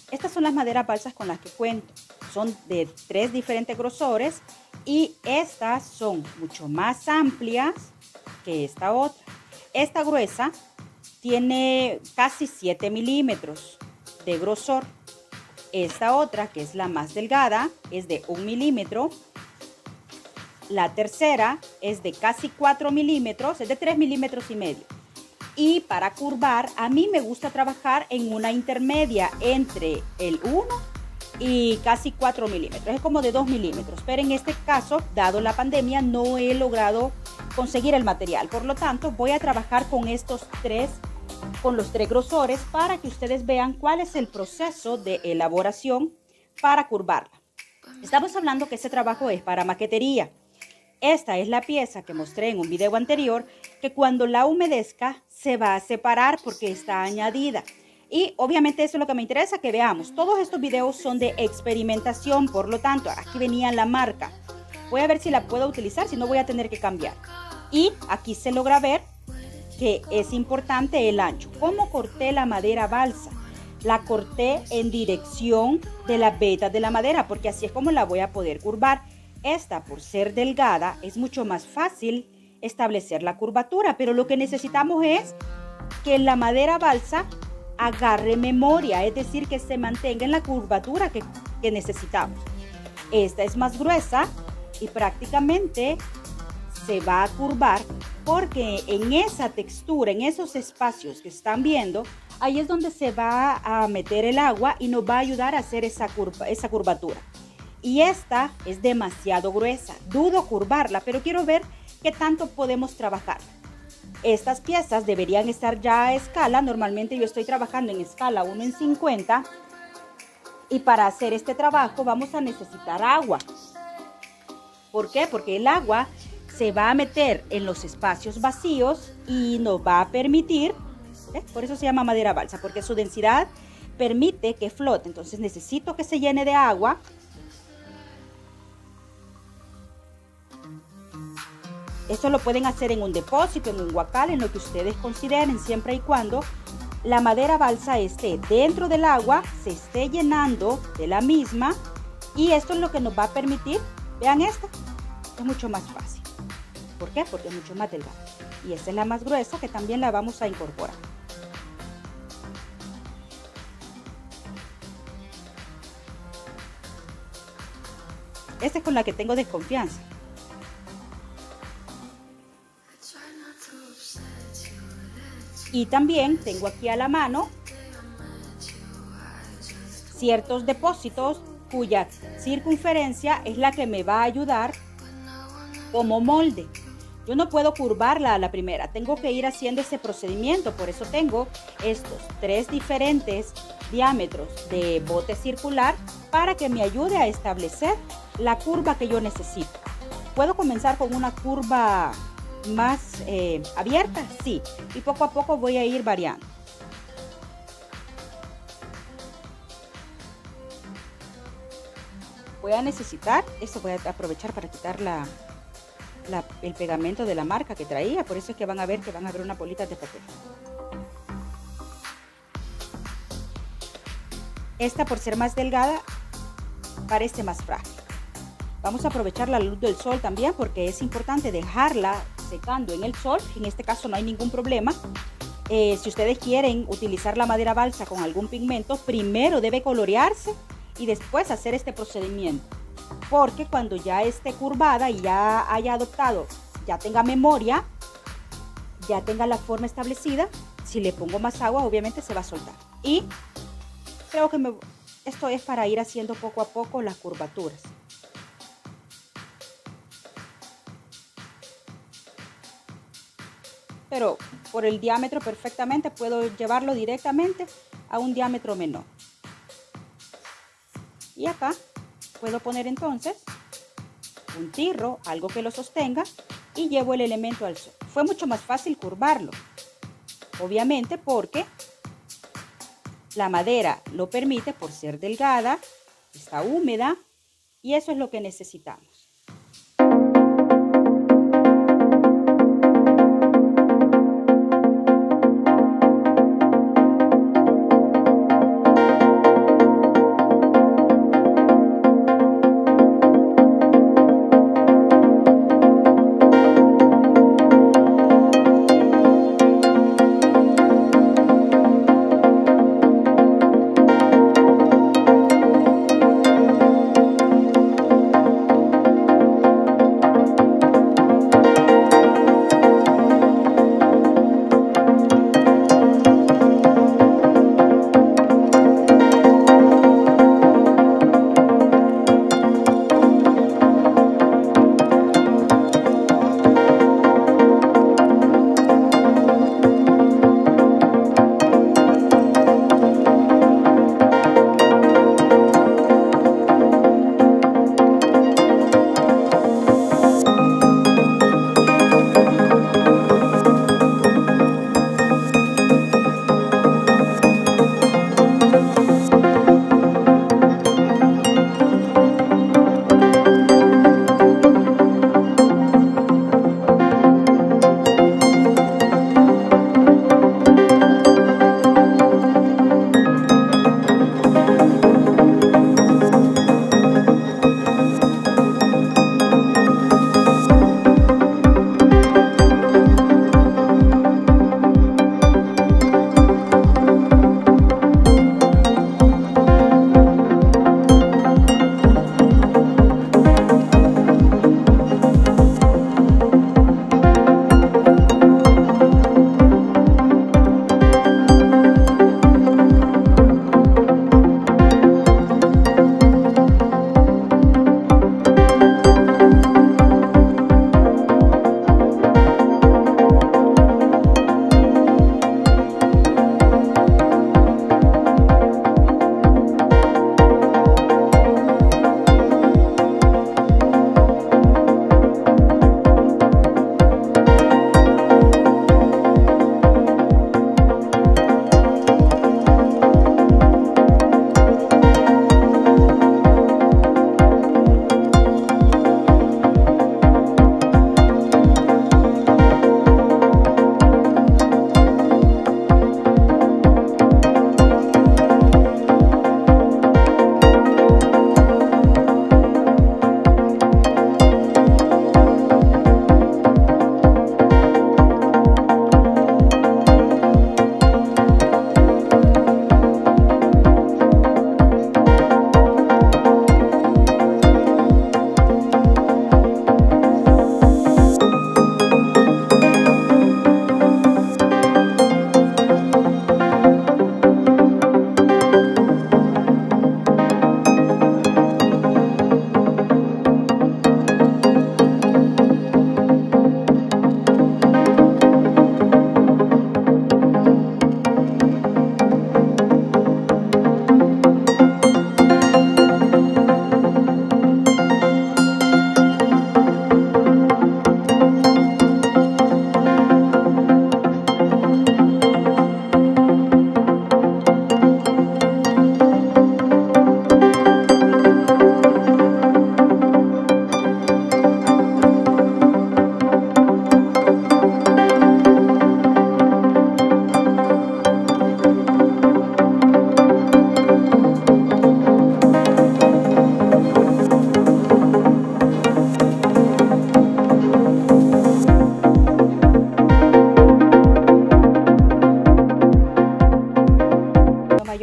Estas son las maderas balsas con las que cuento. Son de 3 diferentes grosores y estas son mucho más amplias que esta otra. Esta gruesa tiene casi 7 milímetros de grosor. Esta otra, que es la más delgada, es de 1 milímetro. La tercera es de casi 4 milímetros, es de 3 milímetros y medio. Y para curvar, a mí me gusta trabajar en una intermedia entre el 1 y casi 4 milímetros. Es como de 2 milímetros. Pero en este caso, dado la pandemia, no he logrado conseguir el material. Por lo tanto, voy a trabajar con los tres grosores para que ustedes vean cuál es el proceso de elaboración para curvarla. Estamos hablando que este trabajo es para maquetería. Esta es la pieza que mostré en un video anterior, que cuando la humedezca se va a separar porque está añadida. Y obviamente eso es lo que me interesa que veamos. Todos estos videos son de experimentación, por lo tanto, aquí venía la marca. Voy a ver si la puedo utilizar, si no voy a tener que cambiar. Y aquí se logra ver que es importante el ancho. ¿Cómo corté la madera balsa? La corté en dirección de las vetas de la madera, porque así es como la voy a poder curvar. Esta, por ser delgada, es mucho más fácil establecer la curvatura, pero lo que necesitamos es que la madera balsa agarre memoria, es decir, que se mantenga en la curvatura que necesitamos. Esta es más gruesa y prácticamente se va a curvar porque en esa textura, en esos espacios que están viendo, ahí es donde se va a meter el agua y nos va a ayudar a hacer esa curvatura. Y esta es demasiado gruesa, dudo curvarla, pero quiero ver qué tanto podemos trabajar. Estas piezas deberían estar ya a escala. Normalmente yo estoy trabajando en escala 1:50 y para hacer este trabajo vamos a necesitar agua. ¿Por qué? Porque el agua se va a meter en los espacios vacíos y nos va a permitir, por eso se llama madera balsa, porque su densidad permite que flote. Entonces necesito que se llene de agua. Esto lo pueden hacer en un depósito, en un huacal, en lo que ustedes consideren, siempre y cuando la madera balsa esté dentro del agua, se esté llenando de la misma, y esto es lo que nos va a permitir, vean esto, es mucho más fácil. ¿Por qué? Porque es mucho más delgada. Y esta es la más gruesa que también la vamos a incorporar. Esta es con la que tengo desconfianza. Y también tengo aquí a la mano ciertos depósitos cuya circunferencia es la que me va a ayudar como molde. Yo no puedo curvarla a la primera, tengo que ir haciendo ese procedimiento. Por eso tengo estos 3 diferentes diámetros de bote circular para que me ayude a establecer la curva que yo necesito. ¿Puedo comenzar con una curva más abierta? Sí, y poco a poco voy a ir variando. Voy a necesitar, esto voy a aprovechar para quitar el pegamento de la marca que traía, por eso es que van a ver una bolita de papel. Esta, por ser más delgada, parece más frágil. Vamos a aprovechar la luz del sol también, porque es importante dejarla secando en el sol. En este caso no hay ningún problema. Si ustedes quieren utilizar la madera balsa con algún pigmento, primero debe colorearse y después hacer este procedimiento, porque cuando ya esté curvada y ya haya adoptado, ya tenga memoria, ya tenga la forma establecida, si le pongo más agua obviamente se va a soltar. Y creo que esto es para ir haciendo poco a poco las curvaturas. Pero por el diámetro perfectamente puedo llevarlo directamente a un diámetro menor. Y acá puedo poner entonces un tirro, algo que lo sostenga, y llevo el elemento al sol. Fue mucho más fácil curvarlo, obviamente porque la madera lo permite por ser delgada, está húmeda, y eso es lo que necesitamos.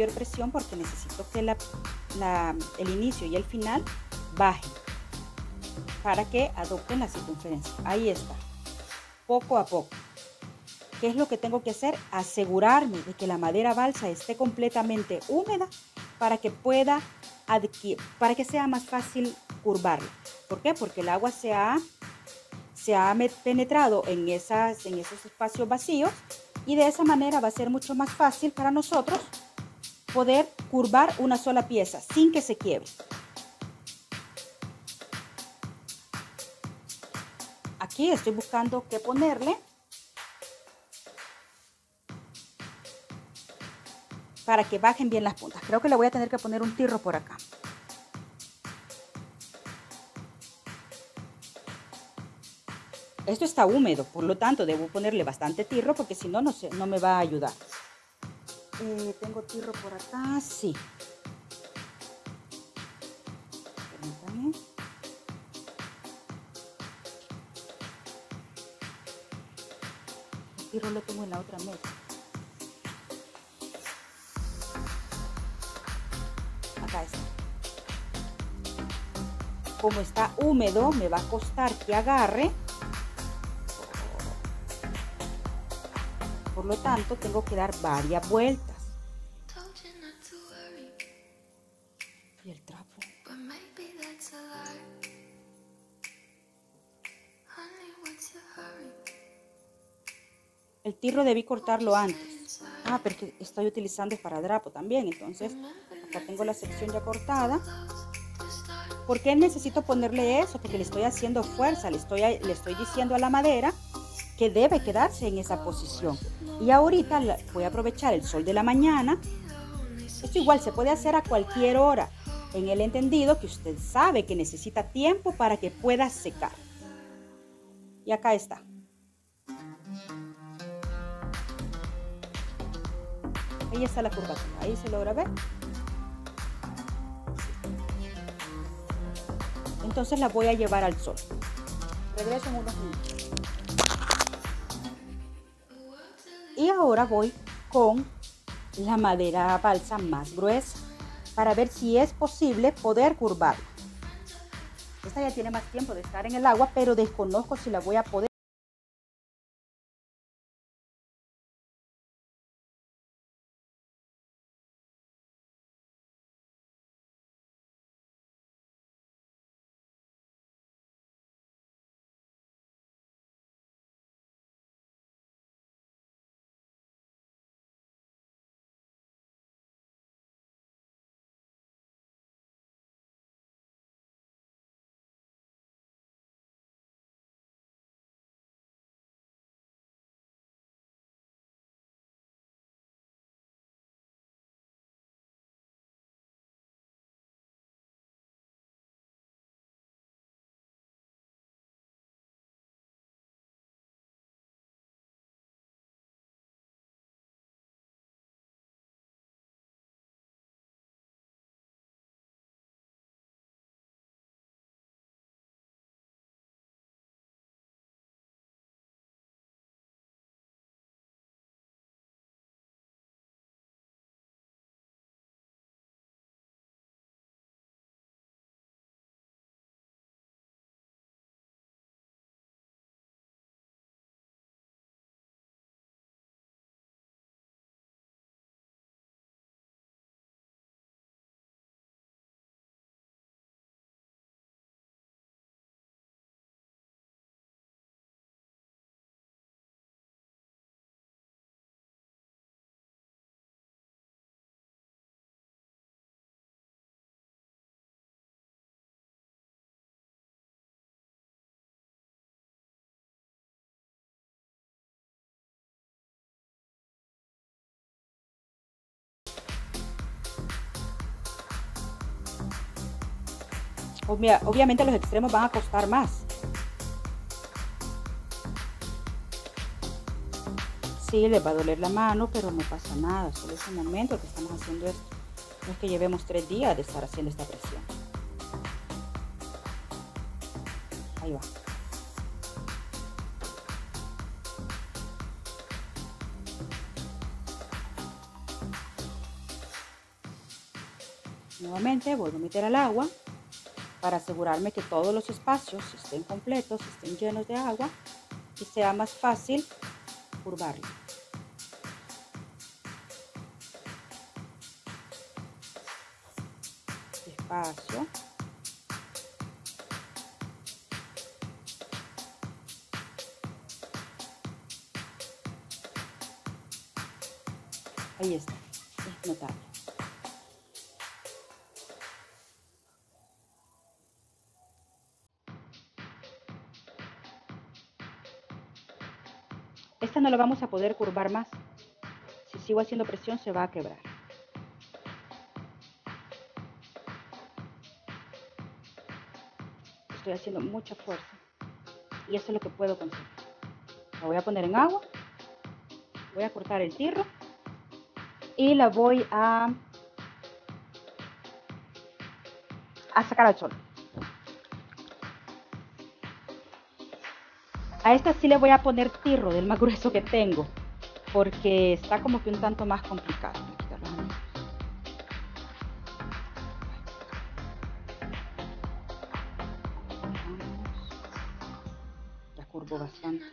mayor presión porque necesito que el inicio y el final bajen para que adopten la circunferencia. Ahí está, poco a poco. ¿Qué es lo que tengo que hacer? Asegurarme de que la madera balsa esté completamente húmeda para que para que sea más fácil curvarla. ¿Por qué? Porque el agua se ha penetrado en esos espacios vacíos y de esa manera va a ser mucho más fácil para nosotros poder curvar una sola pieza sin que se quiebre. Aquí estoy buscando qué ponerle para que bajen bien las puntas. Creo que le voy a tener que poner un tirro por acá. Esto está húmedo, por lo tanto debo ponerle bastante tirro porque si no, no me va a ayudar. ¿Tengo tirro por acá? Sí. Permítame. El tirro lo tengo en la otra mesa. Acá está. Como está húmedo, me va a costar que agarre. Por lo tanto, tengo que dar varias vueltas. Y el trapo. El tirro debí cortarlo antes. Pero que estoy utilizando esparadrapo también. Entonces, acá tengo la sección ya cortada. ¿Por qué necesito ponerle eso? Porque le estoy haciendo fuerza. Le estoy diciendo a la madera que debe quedarse en esa posición. Y ahorita voy a aprovechar el sol de la mañana. Esto igual se puede hacer a cualquier hora, en el entendido que usted sabe que necesita tiempo para que pueda secar. Y acá está. Ahí está la curvatura, ahí se logra ver. Entonces la voy a llevar al sol. Regreso en unos minutos. Y ahora voy con la madera balsa más gruesa para ver si es posible poder curvarla. Esta ya tiene más tiempo de estar en el agua, pero desconozco si la voy a poder. Obviamente los extremos van a costar más. Sí, les va a doler la mano, pero no pasa nada. Solo es un momento que estamos haciendo esto. No es que llevemos 3 días de estar haciendo esta presión. Ahí va. Nuevamente vuelvo a meter al agua para asegurarme que todos los espacios estén completos, estén llenos de agua y sea más fácil curvarlo. Despacio. Ahí está, es notable. Esta no la vamos a poder curvar más. Si sigo haciendo presión se va a quebrar. Estoy haciendo mucha fuerza y eso es lo que puedo conseguir. La voy a poner en agua, voy a cortar el tirro y la voy a sacar al sol. A esta sí le voy a poner tirro del más grueso que tengo, porque está como que un tanto más complicado. Ya curvo bastante.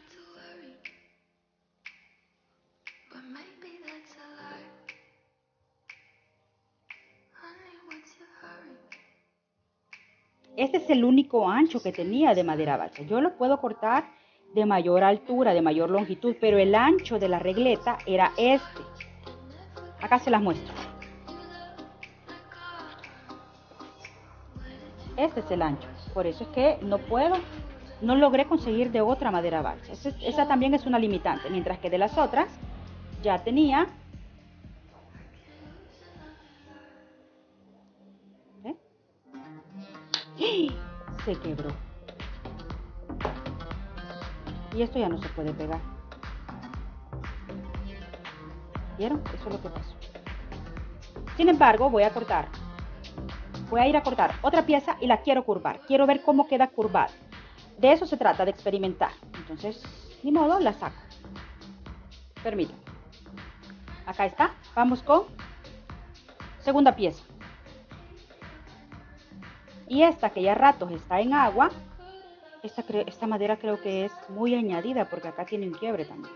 Este es el único ancho que tenía de madera balsa. Yo lo puedo cortar de mayor altura, de mayor longitud, pero el ancho de la regleta era este. Acá se las muestro. Este es el ancho. Por eso es que no logré conseguir de otra madera balsa. Esa también es una limitante, mientras que de las otras ya tenía. ¿Eh? Se quebró. Y esto ya no se puede pegar. ¿Vieron? Eso es lo que pasó. Sin embargo, voy a ir a cortar otra pieza y la quiero curvar. Quiero ver cómo queda curvada. De eso se trata, de experimentar. Entonces, ni modo, la saco. Permítanme. Acá está. Vamos con segunda pieza. Y esta que ya a ratos está en agua, esta madera creo que es muy añadida porque acá tiene un quiebre también.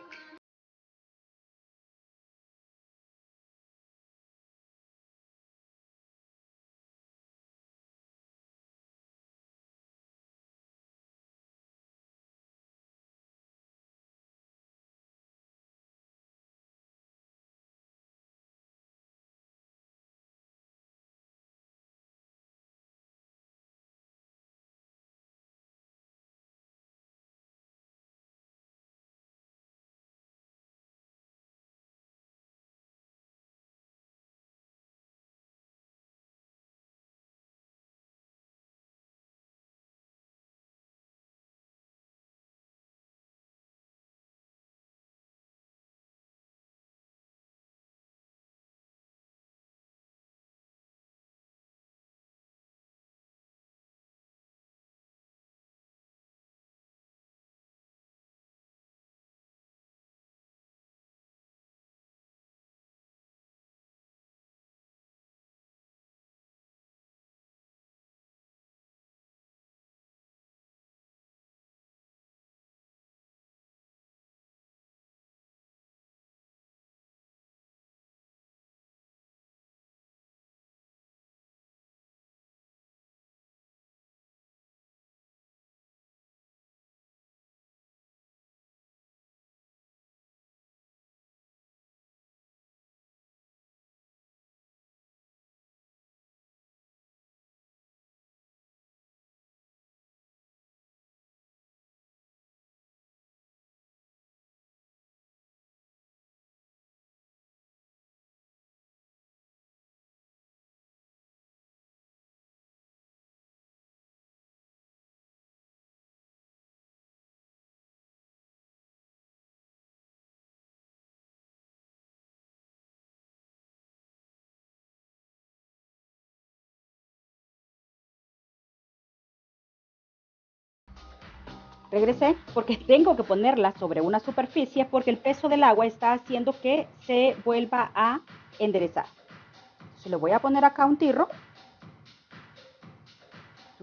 Regresé porque tengo que ponerla sobre una superficie porque el peso del agua está haciendo que se vuelva a enderezar. Se lo voy a poner acá un tirro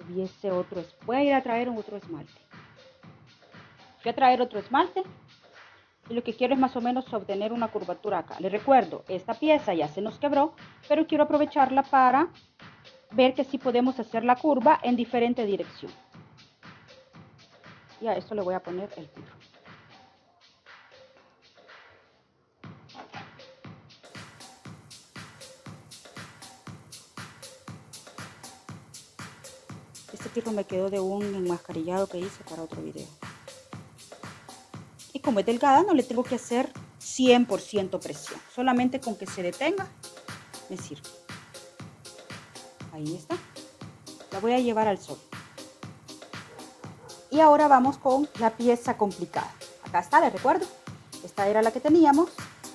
tuviese otro. Voy a ir a traer otro esmalte. Voy a traer otro esmalte. Y lo que quiero es más o menos obtener una curvatura acá. Les recuerdo, esta pieza ya se nos quebró, pero quiero aprovecharla para ver que sí podemos hacer la curva en diferente dirección. Y a esto le voy a poner el filo. Este filo me quedó de un enmascarillado que hice para otro video. Y como es delgada, no le tengo que hacer 100% presión. Solamente con que se detenga, me sirve. Ahí está. La voy a llevar al sol. Y ahora vamos con la pieza complicada. Acá está, les recuerdo. Esta era la que teníamos.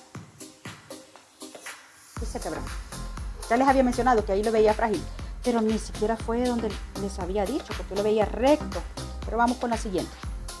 Y se quebró. Ya les había mencionado que ahí lo veía frágil, pero ni siquiera fue donde les había dicho, porque lo veía recto. Pero vamos con la siguiente.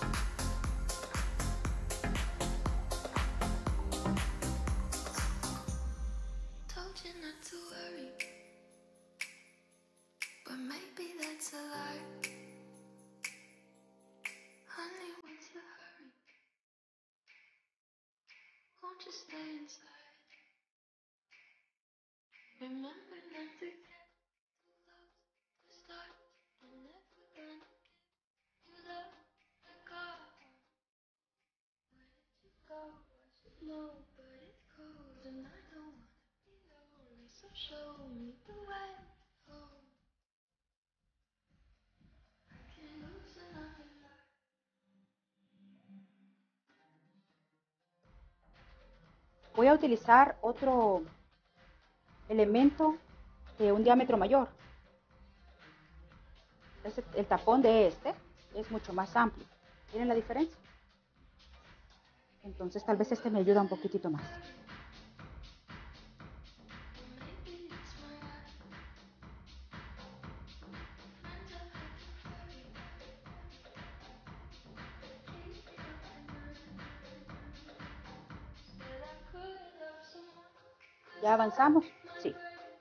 Voy a utilizar otro elemento de un diámetro mayor. El tapón de este es mucho más amplio. ¿Miren la diferencia? Entonces tal vez este me ayuda un poquitito más. ¿Ya avanzamos? Sí.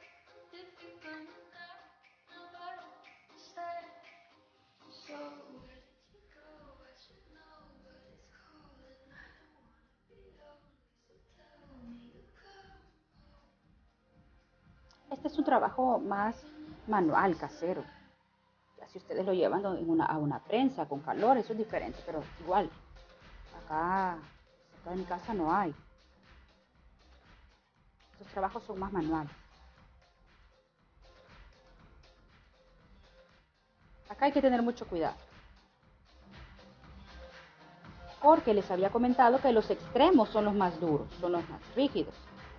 Este es un trabajo más manual, casero. Ya si ustedes lo llevan a una prensa con calor, eso es diferente, pero igual, acá en mi casa no hay. Estos trabajos son más manuales. Acá hay que tener mucho cuidado, porque les había comentado que los extremos son los más duros, son los más rígidos.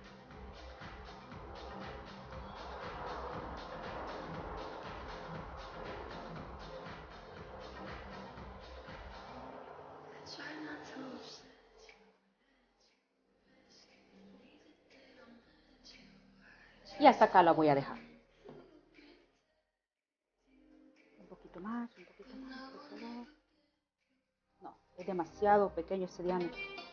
Y hasta acá la voy a dejar. Un poquito más, por favor. No, es demasiado pequeño este diámetro.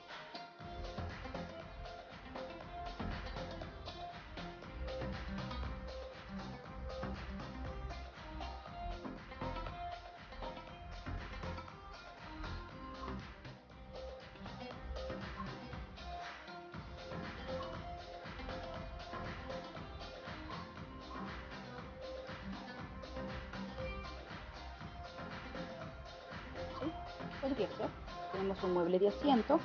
¿Sí? Podría ser. Tenemos un mueble de asiento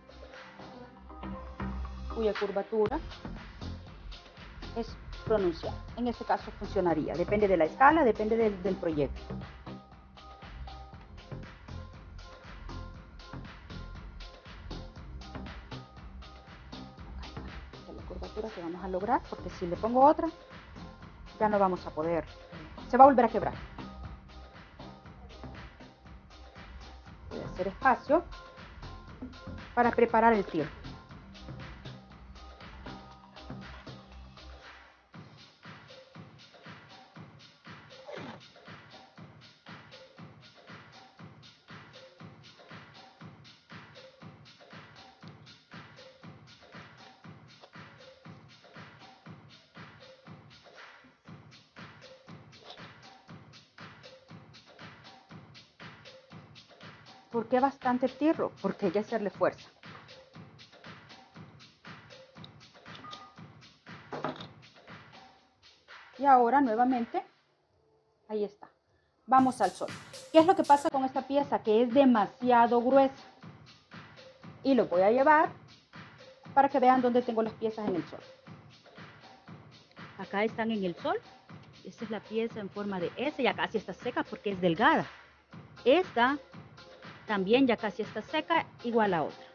cuya curvatura es pronunciada. En este caso funcionaría. Depende de la escala, depende del proyecto. Esta es la curvatura que vamos a lograr, porque si le pongo otra, ya no vamos a poder. Se va a volver a quebrar. Voy a hacer espacio para preparar el tiro. ¿Por qué bastante tirro? Porque hay que hacerle fuerza. Y ahora nuevamente, ahí está. Vamos al sol. ¿Qué es lo que pasa con esta pieza? Que es demasiado gruesa. Y lo voy a llevar para que vean dónde tengo las piezas en el sol. Acá están en el sol. Esta es la pieza en forma de S, ya casi está seca porque es delgada. Esta también ya casi está seca, igual a otra.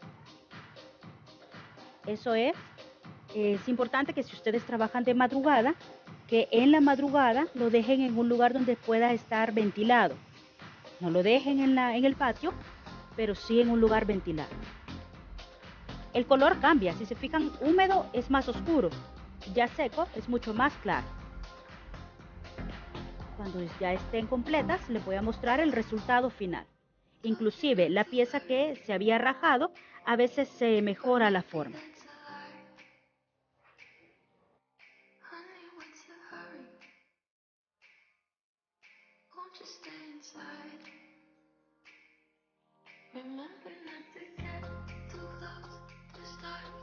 Eso es importante que si ustedes trabajan de madrugada, que en la madrugada lo dejen en un lugar donde pueda estar ventilado. No lo dejen en el patio, pero sí en un lugar ventilado. El color cambia, si se fijan, húmedo es más oscuro, ya seco es mucho más claro. Cuando ya estén completas, les voy a mostrar el resultado final. Inclusive la pieza que se había rajado, a veces se mejora la forma. Remember not to get too close to start